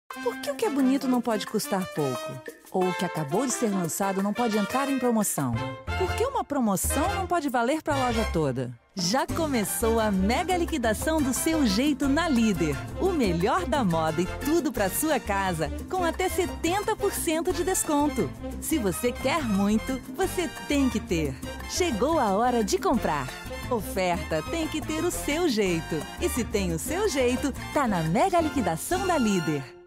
Por que o que é bonito não pode custar pouco? Ou o que acabou de ser lançado não pode entrar em promoção? Por que uma promoção não pode valer para a loja toda? Já começou a mega liquidação do Seu Jeito na Líder. O melhor da moda e tudo para sua casa, com até 70% de desconto. Se você quer muito, você tem que ter. Chegou a hora de comprar. Oferta tem que ter o seu jeito. E se tem o seu jeito, tá na mega liquidação da Líder.